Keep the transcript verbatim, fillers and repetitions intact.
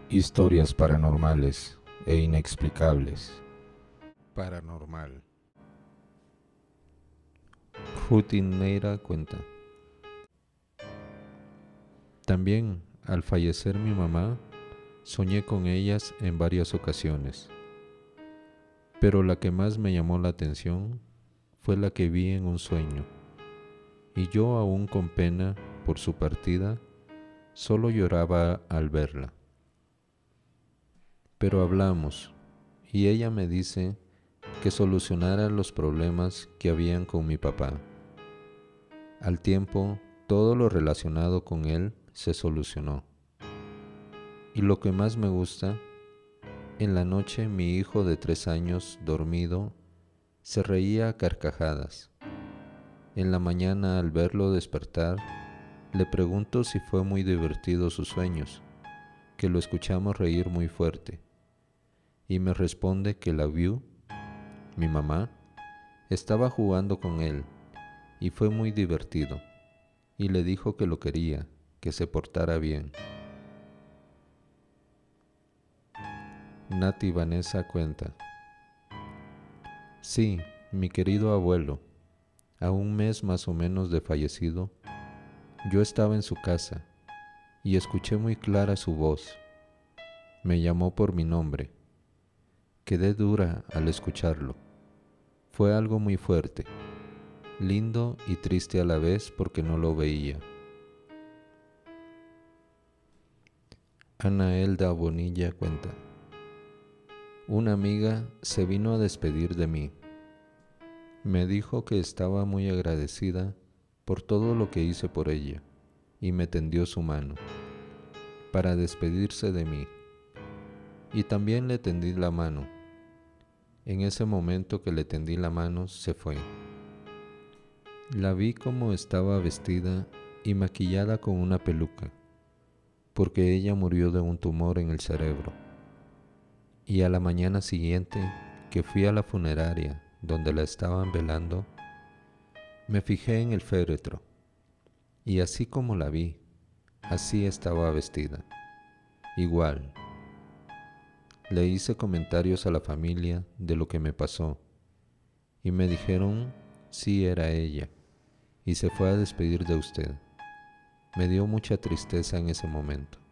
Historias paranormales e inexplicables. Paranormal. Ruth Neira cuenta. También, al fallecer mi mamá, soñé con ellas en varias ocasiones, pero la que más me llamó la atención fue la que vi en un sueño, y yo aún con pena por su partida, solo lloraba al verla. Pero hablamos, y ella me dice que solucionara los problemas que habían con mi papá. Al tiempo, todo lo relacionado con él se solucionó. Y lo que más me gusta, en la noche mi hijo de tres años, dormido, se reía a carcajadas. En la mañana, al verlo despertar, le pregunto si fue muy divertido sus sueños, que lo escuchamos reír muy fuerte, y me responde que la vio, mi mamá, estaba jugando con él, y fue muy divertido, y le dijo que lo quería, que se portara bien. Nati Vanessa cuenta. Sí, mi querido abuelo, a un mes más o menos de fallecido, yo estaba en su casa y escuché muy clara su voz. Me llamó por mi nombre. Quedé dura al escucharlo. Fue algo muy fuerte, lindo y triste a la vez porque no lo veía. Ana Elda Bonilla cuenta. Una amiga se vino a despedir de mí. Me dijo que estaba muy agradecida por todo lo que hice por ella y me tendió su mano para despedirse de mí. Y también le tendí la mano. En ese momento que le tendí la mano, se fue. La vi como estaba vestida y maquillada con una peluca, porque ella murió de un tumor en el cerebro. Y a la mañana siguiente, que fui a la funeraria donde la estaban velando, me fijé en el féretro, y así como la vi, así estaba vestida, igual. Le hice comentarios a la familia de lo que me pasó, y me dijeron sí era ella, y se fue a despedir de usted. Me dio mucha tristeza en ese momento.